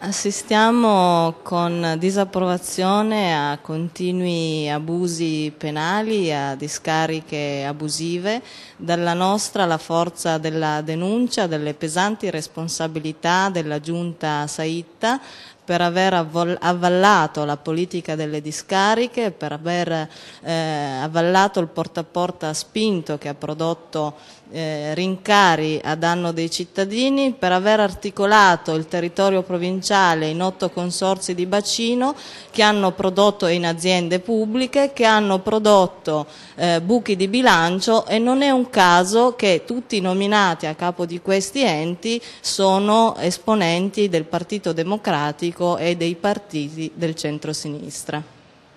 Assistiamo con disapprovazione a continui abusi penali, a discariche abusive. Dalla nostra la forza della denuncia delle pesanti responsabilità della giunta Saitta per aver avvallato la politica delle discariche, per aver avvallato il porta a porta spinto che ha prodotto rincari a danno dei cittadini, per aver articolato il territorio provinciale in 8 consorzi di bacino che hanno prodotto in aziende pubbliche, che hanno prodotto buchi di bilancio, e non è un caso che tutti i nominati a capo di questi enti sono esponenti del Partito Democratico e dei partiti del centro-sinistra.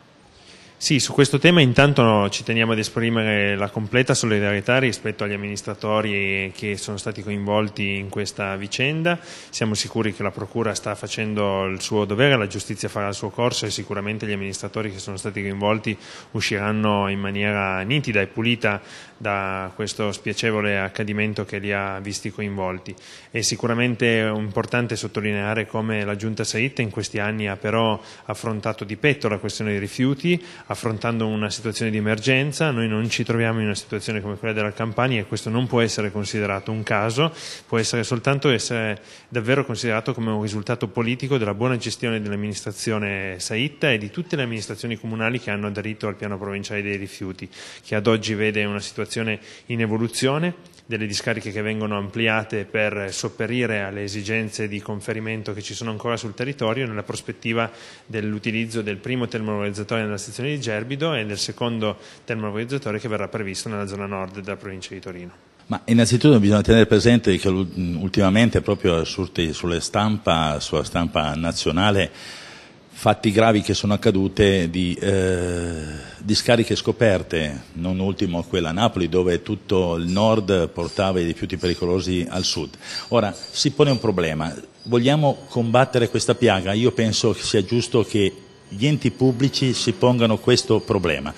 Sì, su questo tema intanto ci teniamo ad esprimere la completa solidarietà rispetto agli amministratori che sono stati coinvolti in questa vicenda. Siamo sicuri che la Procura sta facendo il suo dovere, la giustizia farà il suo corso e sicuramente gli amministratori che sono stati coinvolti usciranno in maniera nitida e pulita da questo spiacevole accadimento che li ha visti coinvolti. È sicuramente importante sottolineare come la Giunta Saitta in questi anni ha però affrontato di petto la questione dei rifiuti, affrontando una situazione di emergenza. Noi non ci troviamo in una situazione come quella della Campania e questo non può essere considerato un caso, può essere soltanto davvero considerato come un risultato politico della buona gestione dell'amministrazione Saitta e di tutte le amministrazioni comunali che hanno aderito al piano provinciale dei rifiuti, che ad oggi vede una situazione in evoluzione, delle discariche che vengono ampliate per sopperire alle esigenze di conferimento che ci sono ancora sul territorio, nella prospettiva dell'utilizzo del primo termovalorizzatore nella stazione di Gerbido e del secondo termovalorizzatore che verrà previsto nella zona nord della provincia di Torino. Ma innanzitutto bisogna tenere presente che ultimamente proprio sulla stampa nazionale fatti gravi che sono accadute di discariche scoperte, non ultimo quella a Napoli dove tutto il nord portava i rifiuti pericolosi al sud. Ora si pone un problema, vogliamo combattere questa piaga? Io penso che sia giusto che gli enti pubblici si pongano questo problema.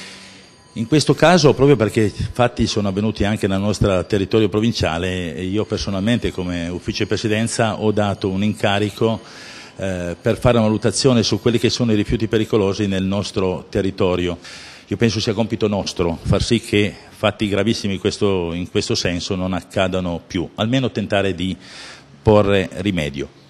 In questo caso, proprio perché fatti sono avvenuti anche nel nostro territorio provinciale, io personalmente come ufficio di presidenza ho dato un incarico per fare una valutazione su quelli che sono i rifiuti pericolosi nel nostro territorio. Io penso sia compito nostro far sì che fatti gravissimi in questo senso non accadano più, almeno tentare di porre rimedio.